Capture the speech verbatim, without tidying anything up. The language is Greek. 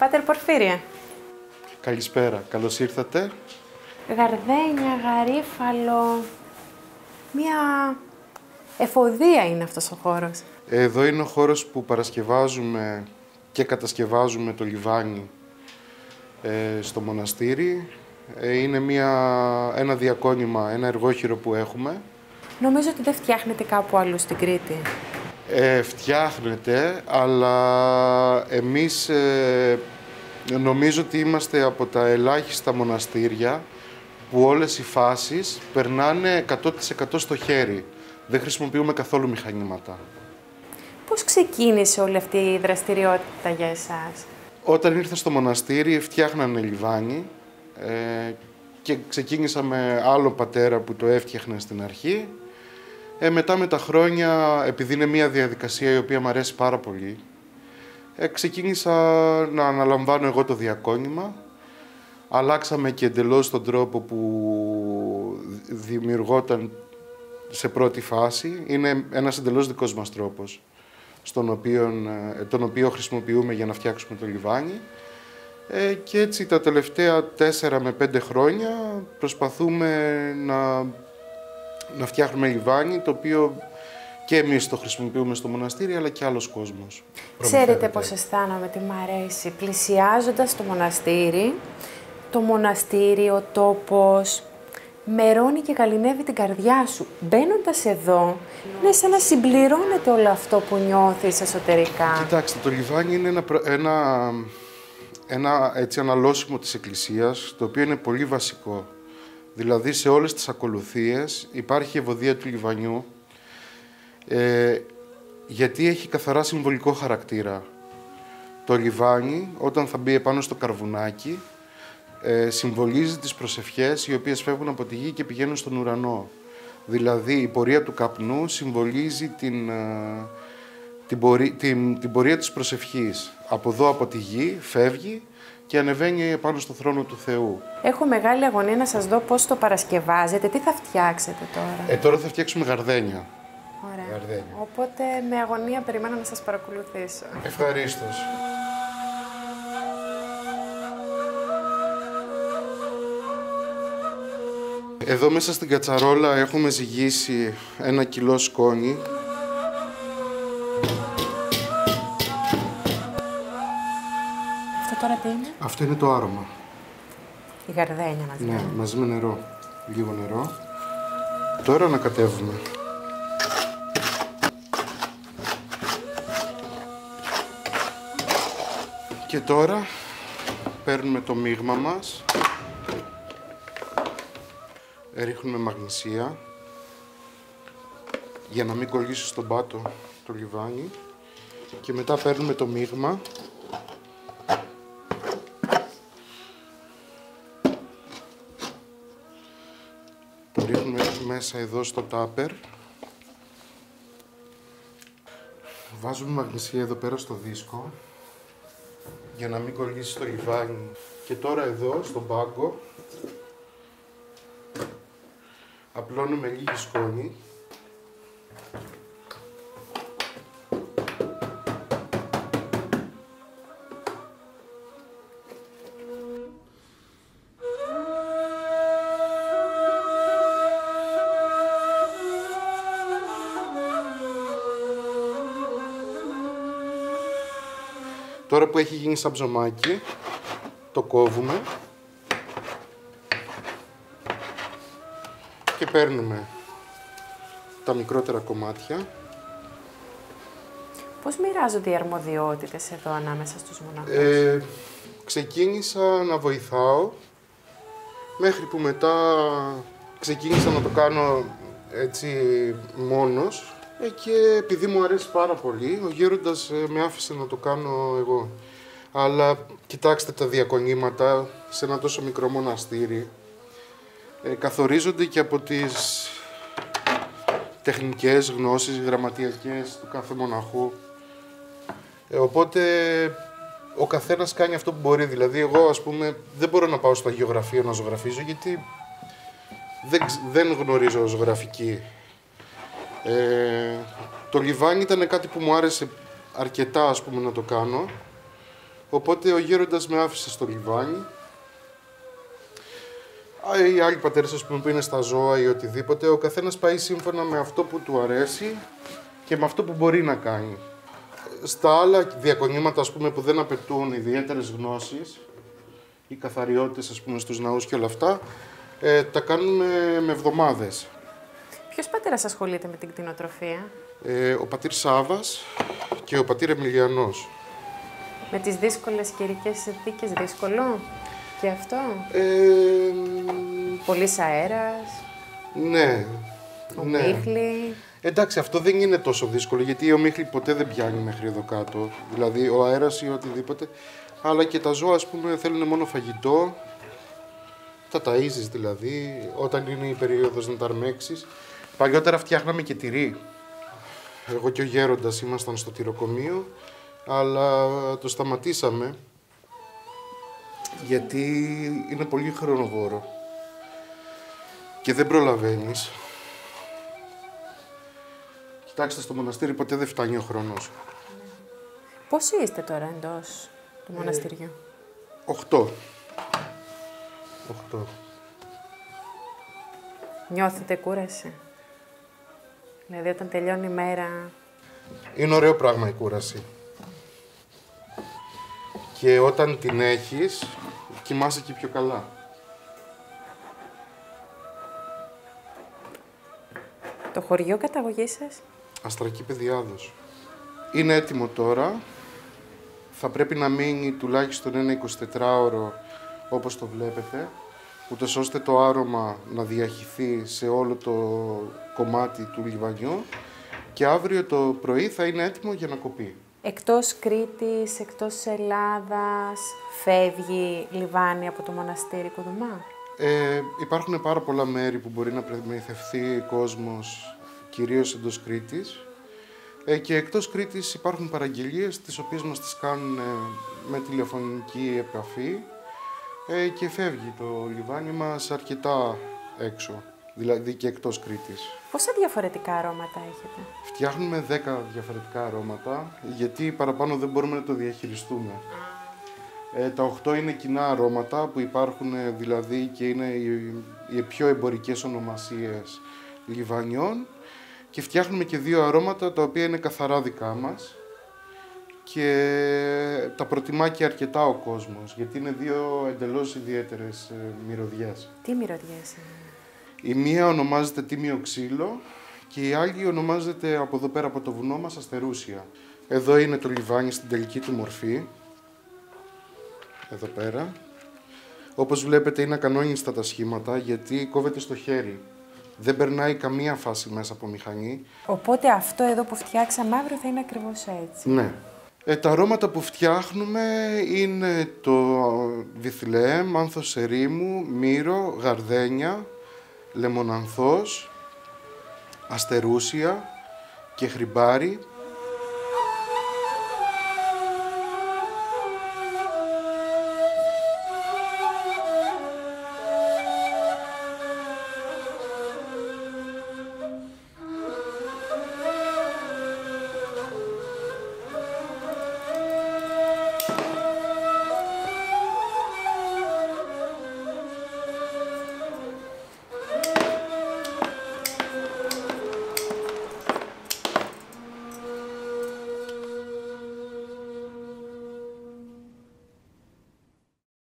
Πάτερ Πορφύριε. Καλησπέρα, καλώς ήρθατε. Γαρδένια, γαρίφαλο, μια εφοδία είναι αυτός ο χώρος. Εδώ είναι ο χώρος που παρασκευάζουμε και κατασκευάζουμε το λιβάνι ε, στο μοναστήρι. Ε, είναι μια, ένα διακόνημα, ένα εργόχειρο που έχουμε. Νομίζω ότι δεν φτιάχνετε κάπου αλλού στην Κρήτη. Ε, φτιάχνεται, αλλά εμείς ε, νομίζω ότι είμαστε από τα ελάχιστα μοναστήρια που όλες οι φάσεις περνάνε εκατό τοις εκατό στο χέρι. Δεν χρησιμοποιούμε καθόλου μηχανήματα. Πώς ξεκίνησε όλη αυτή η δραστηριότητα για εσάς? Όταν ήρθα στο μοναστήρι φτιάχνανε λιβάνι ε, και ξεκίνησα με άλλο πατέρα που το έφτιαχνε στην αρχή. Ε, μετά με τα χρόνια, επειδή είναι μια διαδικασία η οποία μου αρέσει πάρα πολύ, ε, ξεκίνησα να αναλαμβάνω εγώ το διακόνημα. Αλλάξαμε και εντελώς τον τρόπο που δημιουργόταν σε πρώτη φάση. Είναι ένας εντελώς δικός μας τρόπος, στον οποίο, τον οποίο χρησιμοποιούμε για να φτιάξουμε το λιβάνι. Ε, και έτσι τα τελευταία τέσσερα με πέντε χρόνια προσπαθούμε να, να φτιάχνουμε λιβάνι, το οποίο και εμείς το χρησιμοποιούμε στο μοναστήρι, αλλά και άλλος κόσμος. Ξέρετε πώς αισθάνομαι, τι μ' αρέσει. Πλησιάζοντας το μοναστήρι, το μοναστήρι, ο τόπος, μερώνει και καλλινεύει την καρδιά σου. Μπαίνοντας εδώ, είναι σαν να συμπληρώνεται όλο αυτό που νιώθεις εσωτερικά. Κοιτάξτε, το λιβάνι είναι ένα, ένα, ένα έτσι, αναλώσιμο της Εκκλησίας, το οποίο είναι πολύ βασικό. Δηλαδή, σε όλες τις ακολουθίες υπάρχει η ευωδία του λιβανιού, ε, γιατί έχει καθαρά συμβολικό χαρακτήρα. Το λιβάνι, όταν θα μπει επάνω στο καρβουνάκι, ε, συμβολίζει τις προσευχές οι οποίες φεύγουν από τη γη και πηγαίνουν στον ουρανό. Δηλαδή, η πορεία του καπνού συμβολίζει την, ε, την, πορεία, την, την πορεία της προσευχής. Από εδώ, από τη γη, φεύγει και ανεβαίνει επάνω στο θρόνο του Θεού. Έχω μεγάλη αγωνία να σας δω πώς το παρασκευάζετε. Τι θα φτιάξετε τώρα? Ε, τώρα θα φτιάξουμε γαρδένια. Ωραία. Γαρδένια. Οπότε με αγωνία περιμένω να σας παρακολουθήσω. Ευχαρίστως. Εδώ μέσα στην κατσαρόλα έχουμε ζυγίσει ένα κιλό σκόνη. Αυτό τώρα τι είναι? Αυτό είναι το άρωμα. Η γαρδένια μαζί. Ναι, μαζί με νερό. Λίγο νερό. Τώρα ανακατεύουμε. Και τώρα παίρνουμε το μείγμα μας. Ρίχνουμε μαγνησία για να μην κολλήσει στον πάτο το λιβάνι και μετά παίρνουμε το μείγμα το ρίχνουμε μέσα εδώ στο τάπερ, βάζουμε μαγνησία εδώ πέρα στο δίσκο για να μην κολλήσει το λιβάνι και τώρα εδώ στον πάγκο απλώνουμε λίγη σκόνη. Τώρα που έχει γίνει σαν ψωμάκι, το κόβουμε και παίρνουμε τα μικρότερα κομμάτια. Πώς μοιράζονται οι αρμοδιότητες εδώ ανάμεσα στους μοναχούς? Ε, ξεκίνησα να βοηθάω, μέχρι που μετά ξεκίνησα να το κάνω έτσι μόνος. Ε, και επειδή μου αρέσει πάρα πολύ, ο γέροντας ε, με άφησε να το κάνω εγώ. Αλλά κοιτάξτε τα διακονήματα σε ένα τόσο μικρό μοναστήρι. Ε, καθορίζονται και από τις τεχνικές γνώσεις, γραμματιακές του κάθε μοναχού. Ε, οπότε ο καθένας κάνει αυτό που μπορεί. Δηλαδή εγώ, ας πούμε, δεν μπορώ να πάω στο αγιογραφείο να ζωγραφίζω, γιατί δεν, δεν γνωρίζω ζωγραφική. Ε, το λιβάνι ήταν κάτι που μου άρεσε αρκετά, ας πούμε, να το κάνω. Οπότε ο γέροντας με άφησε στο λιβάνι. Οι άλλοι πατέρες, ας πούμε, που είναι στα ζώα ή οτιδήποτε, ο καθένας πάει σύμφωνα με αυτό που του αρέσει και με αυτό που μπορεί να κάνει. Στα άλλα διακονήματα, ας πούμε, που δεν απαιτούν ιδιαίτερες γνώσεις, οι καθαριότητες, ας πούμε, στους ναούς και όλα αυτά, ε, τα κάνουμε με εβδομάδες. Ποιος πατέρας ασχολείται με την κτηνοτροφία? Ε, ο πατήρ Σάβας και ο πατήρ Εμιλιανός. Με τις δύσκολες καιρικές συνθήκες δύσκολο και αυτό? Ε, Πολύς αέρας, ναι. ομίχλη. Εντάξει, αυτό δεν είναι τόσο δύσκολο, γιατί η ομίχλη ποτέ δεν πιάνει μέχρι εδώ κάτω. Δηλαδή, ο αέρας ή οτιδήποτε. Αλλά και τα ζώα, ας πούμε, θέλουν μόνο φαγητό. Τα ταΐζεις δηλαδή, όταν είναι η περίοδος να τα αρμέξεις. Παλιότερα φτιάχναμε και τυρί. Εγώ και ο γέροντας ήμασταν στο τυροκομείο, αλλά το σταματήσαμε, γιατί είναι πολύ χρονοβόρο και δεν προλαβαίνεις. Κοιτάξτε, στο μοναστήρι ποτέ δεν φτάνει ο χρόνος. Πόσοι είστε τώρα εντός του μοναστηριού? Οχτώ. Οχτώ. Νιώθετε κούραση? Δηλαδή όταν τελειώνει η μέρα... Είναι ωραίο πράγμα η κούραση. Και όταν την έχεις, κοιμάσαι και πιο καλά. Το χωριό καταγωγής σας? Αστρακή Παιδιάδος. Είναι έτοιμο τώρα. Θα πρέπει να μείνει τουλάχιστον ένα εικοσιτετράωρο όπως το βλέπετε, ούτως ώστε το άρωμα να διαχυθεί σε όλο το κομμάτι του λιβανιού και αύριο το πρωί θα είναι έτοιμο για να κοπεί. Εκτός Κρήτης, εκτός Ελλάδας, φεύγει λιβάνι από το μοναστήρι Κουδουμά? Ε, υπάρχουν πάρα πολλά μέρη που μπορεί να προμηθευτεί κόσμος, κυρίως εντός Κρήτης. Ε, και εκτός Κρήτης υπάρχουν παραγγελίες, τις οποίες μας τις κάνουν με τηλεφωνική επαφή ε, και φεύγει το λιβάνι μας αρκετά έξω, δηλαδή και εκτός Κρήτης. Πόσα διαφορετικά αρώματα έχετε? Φτιάχνουμε δέκα διαφορετικά αρώματα, γιατί παραπάνω δεν μπορούμε να το διαχειριστούμε. Ε, τα οκτώ είναι κοινά αρώματα που υπάρχουν δηλαδή και είναι οι, οι πιο εμπορικές ονομασίες λιβανιών και φτιάχνουμε και δύο αρώματα τα οποία είναι καθαρά δικά μας και τα προτιμά και αρκετά ο κόσμος, γιατί είναι δύο εντελώς ιδιαίτερες ε, μυρωδιές. Τι μυρωδιές είναι? Η μία ονομάζεται τίμιο ξύλο και η άλλη ονομάζεται από εδώ πέρα από το βουνό μας αστερούσια. Εδώ είναι το λιβάνι στην τελική του μορφή. Εδώ πέρα. Όπως βλέπετε είναι ακανόνιστα τα σχήματα γιατί κόβεται στο χέρι. Δεν περνάει καμία φάση μέσα από μηχανή. Οπότε αυτό εδώ που φτιάξαμε αύριο θα είναι ακριβώς έτσι. Ναι. Ε, τα αρώματα που φτιάχνουμε είναι το βιθλεέμ, άνθος ερήμου, μύρο, γαρδένια, λεμονανθός, αστερούσια και χρυμπάρι.